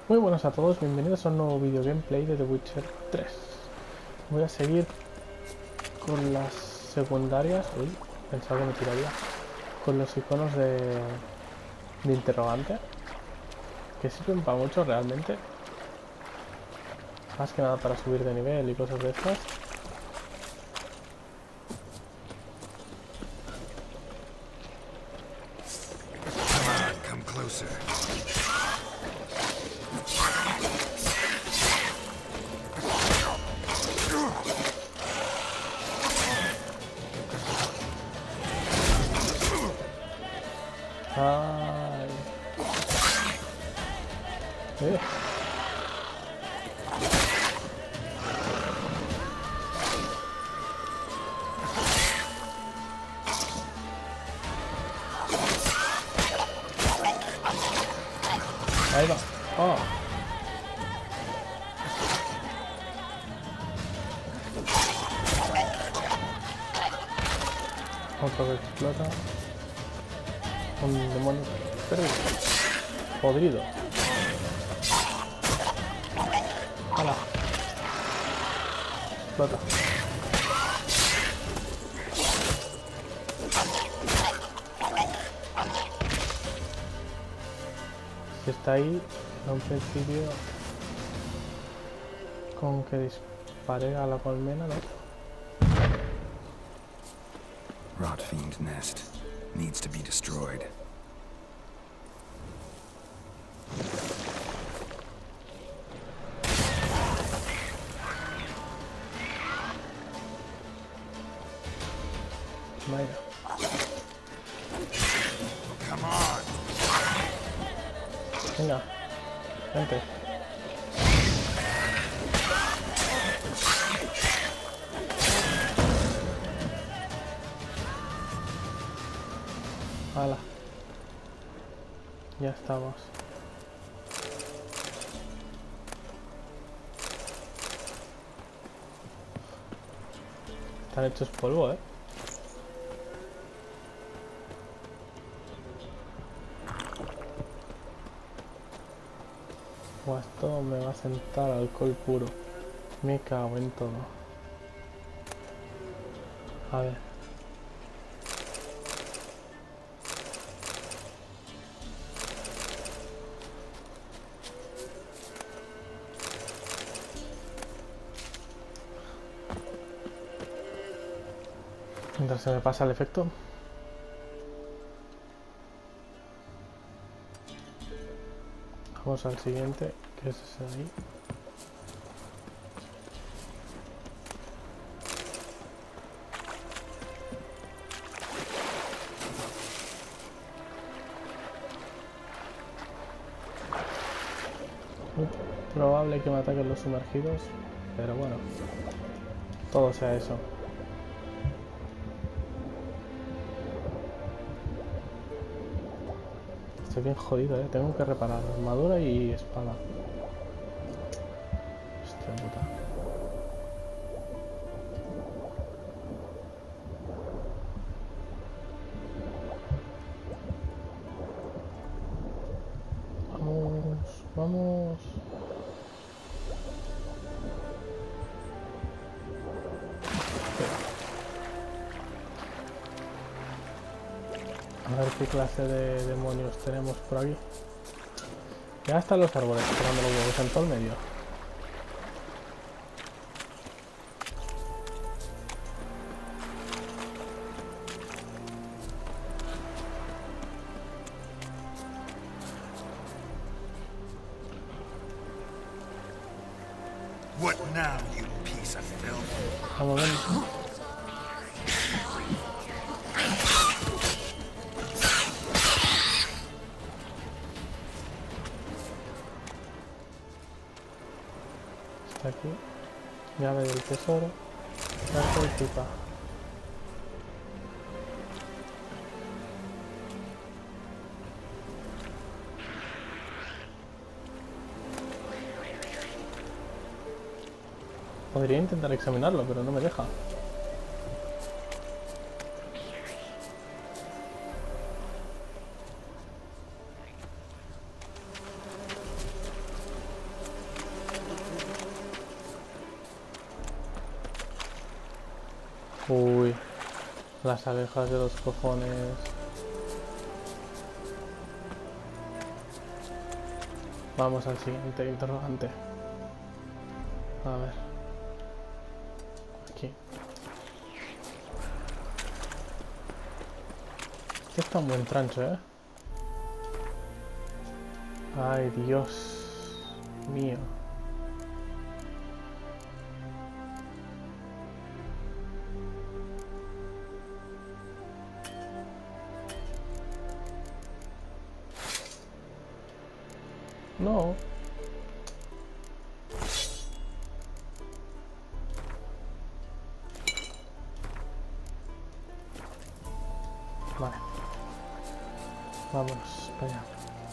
Muy buenas a todos, bienvenidos a un nuevo video gameplay de The Witcher 3. Voy a seguir con las secundarias. Uy, pensaba que me tiraría. Con los iconos de interrogante, que sirven para mucho realmente. Más que nada para subir de nivel y cosas de estas. Come closer. Ay. Eh. Ahí va. Oh. Otro que explota. Un demonio perdido. Podrido. ¡Hala! Explota. Si está ahí, en un principio con que dispare a la colmena, ¿no? Rotfiend nest needs to be destroyed. Vaya. Come on. Venga, vente. Hala. Ya estamos. Están hechos polvo, ¿eh? Buah, esto me va a sentar alcohol puro. Me cago en todo. A ver. Mientras se me pasa el efecto. Vamos al siguiente, que es ese de ahí. Muy probable que me ataquen los sumergidos, pero bueno, todo sea eso. Estoy bien jodido, tengo que reparar armadura y espada. Hostia puta. Vamos, vamos. A ver qué clase de demonios tenemos por aquí. Ya están los árboles esperando los huevos en todo el medio. What now, you piece of filth? Vamos, ven. Está aquí. Llave del tesoro. Carta y pipa. Podría intentar examinarlo, pero no me deja. Uy, las abejas de los cojones. Vamos al siguiente interrogante. A ver. Aquí. Este está un buen trancho, ¿eh? Ay, Dios mío. No. Vale. Vámonos para allá.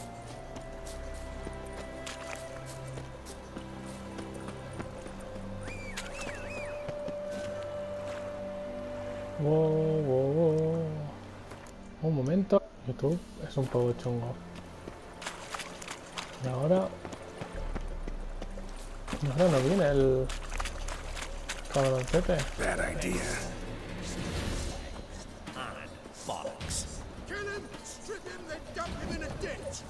Wow, wow, wow. Un momento. YouTube es un poco chungo. Y ahora no viene el cabroncete. Bad idea. Bollocks. Kill him, strip him, then dump him in a ditch.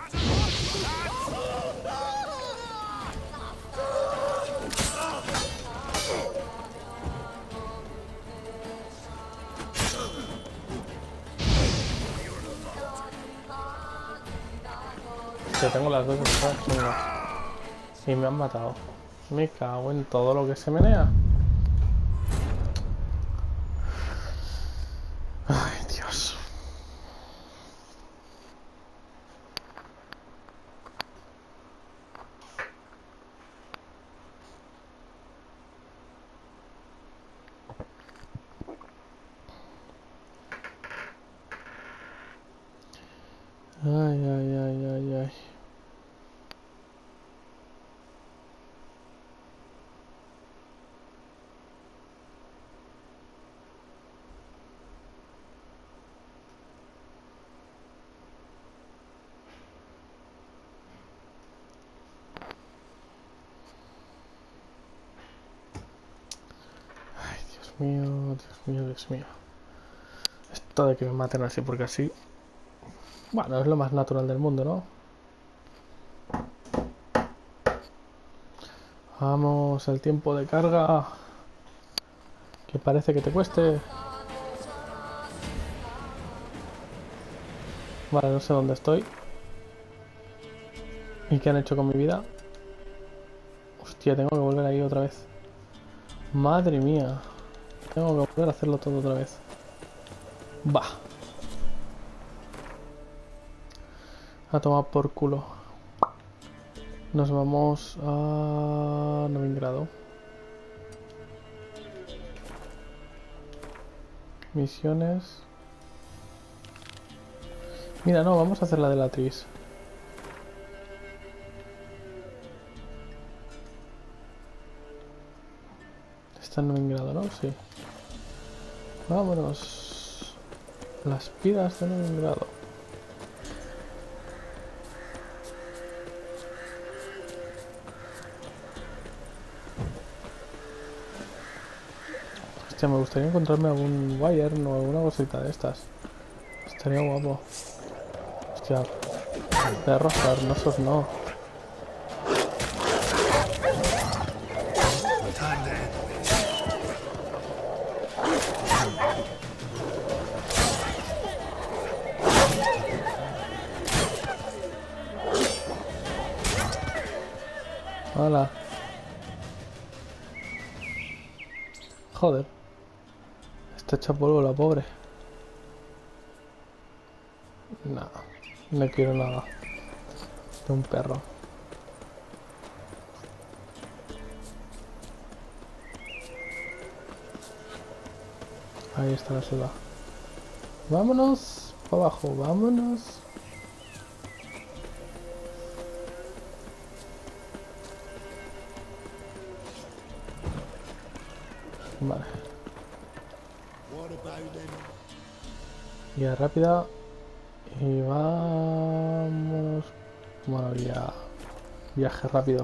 Que tengo las dos espadas chungas. Y me han matado. Me cago en todo lo que se menea. Ay, Dios. Ay, ay, ay, ay, ay. Ay, Dios mío, Dios mío, Dios mío. Esto de que me maten así porque así... Bueno, es lo más natural del mundo, ¿no? Vamos, el tiempo de carga. Que parece que te cueste. Vale, no sé dónde estoy. ¿Y qué han hecho con mi vida? Hostia, tengo que volver ahí otra vez. Madre mía. Tengo que volver a hacerlo todo otra vez. Bah. A tomar por culo. Nos vamos a Novigrado. Misiones. Mira, no, vamos a hacer la de la Tris. Está en Novigrado, ¿no? Sí. Vámonos. Las piedras de Novigrado. Hostia, me gustaría encontrarme algún Wyvern o alguna cosita de estas. Estaría guapo. Hostia, perros carnosos no. Hola. Joder. Está hecha polvo la pobre. No, no quiero nada de un perro. Ahí está la ciudad. Vámonos para abajo, vámonos. Vale. Guía rápida. Y vámonos. Bueno, ya. Viaje rápido.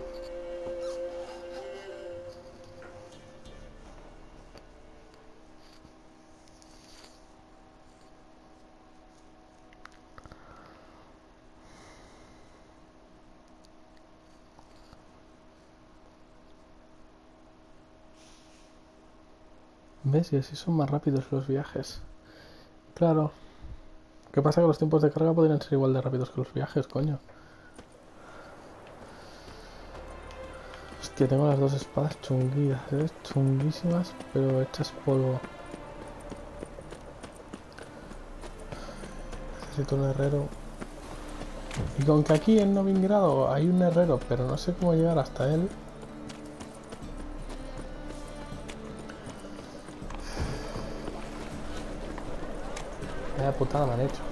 ¿Ves? Y así son más rápidos los viajes. Claro. ¿Qué pasa? Que los tiempos de carga podrían ser igual de rápidos que los viajes, coño. Hostia, tengo las dos espadas chunguísimas, pero hechas polvo. Necesito un herrero. Y con que aquí en Novigrado hay un herrero, pero no sé cómo llegar hasta él. Vaya putada me han hecho.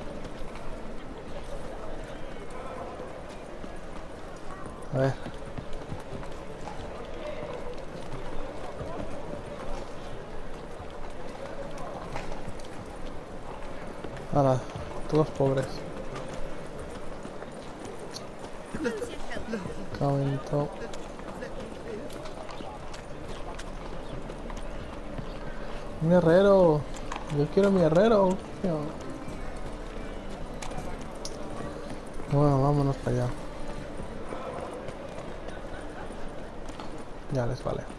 A ver. Ahora, todos pobres. Cago. Un herrero. Yo quiero mi herrero. Tío. Bueno, vámonos para allá. Ya les vale.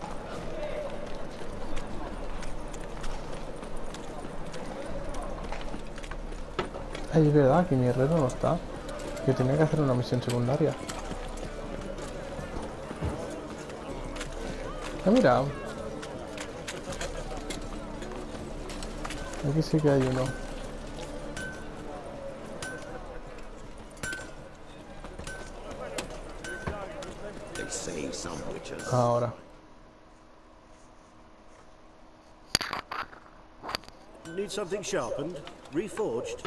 Ay, es verdad que mi herrero no está. Que tenía que hacer una misión secundaria. Ah, mira. Aquí sí que hay uno. They say some witches. Ahora. Need something sharpened? Reforged?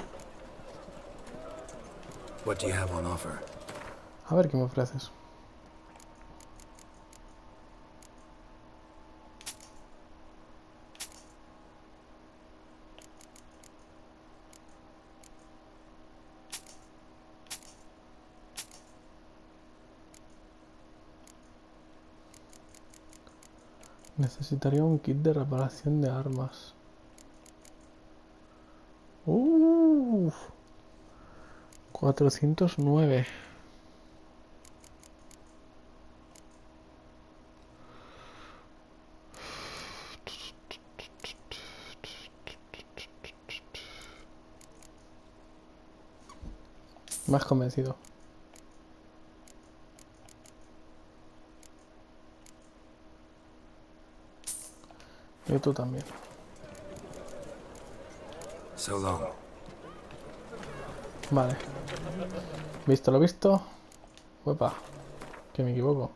What do you have on offer? A ver qué me ofreces. Necesitaría un kit de reparación de armas. Uff. 409. Me has convencido. Y tú también. So long. Vale. Visto lo visto. Uepa. Que me equivoco.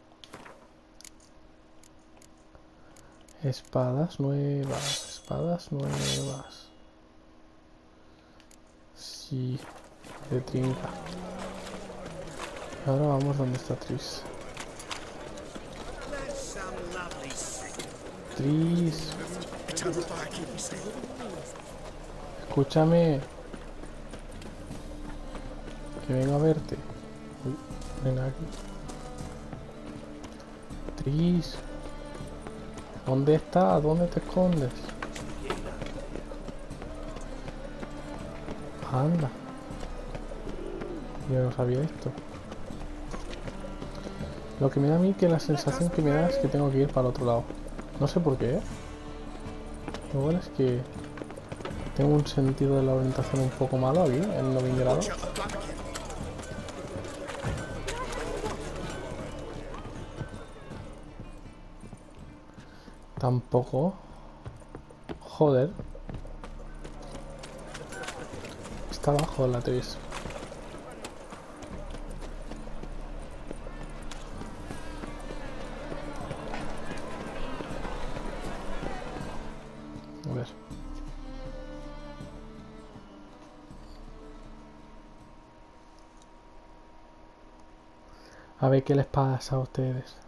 Espadas nuevas. Espadas nuevas. Sí. De trinca. Ahora vamos donde está Tris. That's some lovely sight. Tris. It's over by Achilles. Escúchame. Que vengo a verte. Uy, ven aquí. Tris. ¿Dónde estás? ¿Dónde te escondes? Anda. Yo no sabía esto. Lo que me da a mí que la sensación que me da es que tengo que ir para el otro lado. No sé por qué, ¿eh? Lo bueno es que tengo un sentido de la orientación un poco malo aquí, en Novigrado. Shut the plug again. Tampoco. Joder. Está abajo la Tris. A ver. A ver qué les pasa a ustedes.